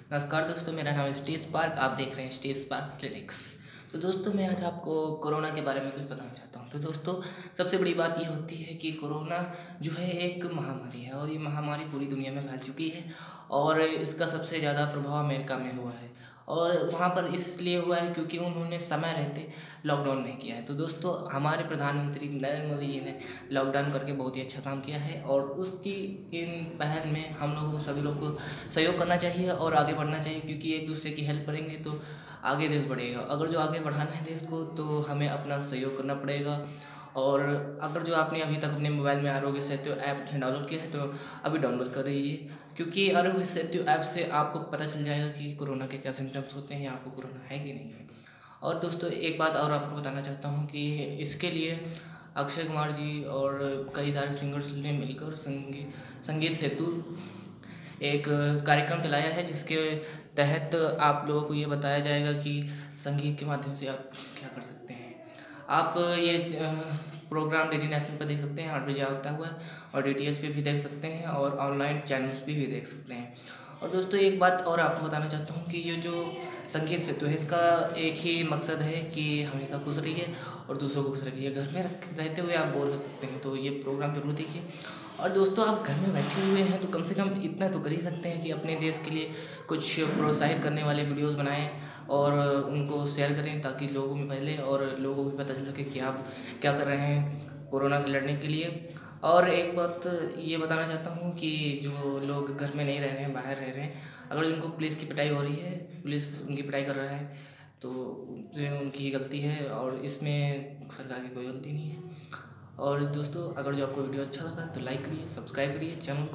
नमस्कार दोस्तों, मेरा नाम है स्टेज पार्क। आप देख रहे हैं स्टेज पार्क क्लिनिक्स। तो दोस्तों, मैं आज आपको कोरोना के बारे में कुछ बताना चाहता हूँ। तो दोस्तों, सबसे बड़ी बात ये होती है कि कोरोना जो है एक महामारी है और ये महामारी पूरी दुनिया में फैल चुकी है और इसका सबसे ज़्यादा प्रभाव अमेरिका में हुआ है। और वहाँ पर इसलिए हुआ है क्योंकि उन्होंने समय रहते लॉकडाउन नहीं किया है। तो दोस्तों, हमारे प्रधानमंत्री नरेंद्र मोदी जी ने लॉकडाउन करके बहुत ही अच्छा काम किया है और उसकी इन पहल में हम लोगों को, सभी लोग को सहयोग करना चाहिए और आगे बढ़ना चाहिए, क्योंकि एक दूसरे की हेल्प करेंगे तो आगे देश बढ़ेगा। अगर जो आगे बढ़ाना है देश को तो हमें अपना सहयोग करना पड़ेगा। और अगर जो आपने अभी तक अपने मोबाइल में आरोग्य सेतु ऐप डाउनलोड किया है तो अभी डाउनलोड कर लीजिए, क्योंकि आरोग्य सेतु ऐप से आपको पता चल जाएगा कि कोरोना के क्या सिम्टम्स होते हैं या आपको कोरोना है कि नहीं है। और दोस्तों, एक बात और आपको बताना चाहता हूँ कि इसके लिए अक्षय कुमार जी और कई सारे सिंगर्स ने मिलकर संगीत सेतु एक कार्यक्रम चलाया है, जिसके तहत आप लोगों को ये बताया जाएगा कि संगीत के माध्यम से आप क्या कर सकते हैं। आप ये प्रोग्राम डीडी नेशनल पर देख सकते हैं, 8 बजे आता हुआ है, और डीटीएच पे भी देख सकते हैं और ऑनलाइन चैनल्स पे भी देख सकते हैं। और दोस्तों, एक बात और आपको बताना चाहता हूँ कि ये जो संगीत सेतु है, इसका एक ही मकसद है कि हमेशा खुश रहिए और दूसरों को खुश रखिए। घर में रहते हुए आप बोर हो सकते हैं, तो ये प्रोग्राम जरूर देखिए। और दोस्तों, आप घर में बैठे हुए हैं तो कम से कम इतना तो कर ही सकते हैं कि अपने देश के लिए कुछ प्रोत्साहित करने वाले वीडियोस बनाएं और उनको शेयर करें, ताकि लोगों में फैले और लोगों को भी पता चल सके कि आप क्या कर रहे हैं कोरोना से लड़ने के लिए। और एक बात ये बताना चाहता हूँ कि जो लोग घर में नहीं रह रहे हैं, बाहर रह रहे हैं, अगर उनको पुलिस की पिटाई हो रही है, पुलिस उनकी पिटाई कर रहा है, तो ये उनकी ही गलती है और इसमें सरकार की कोई गलती नहीं है। और दोस्तों, अगर जो आपको वीडियो अच्छा लगा तो लाइक करिए, सब्सक्राइब करिए चैनल को।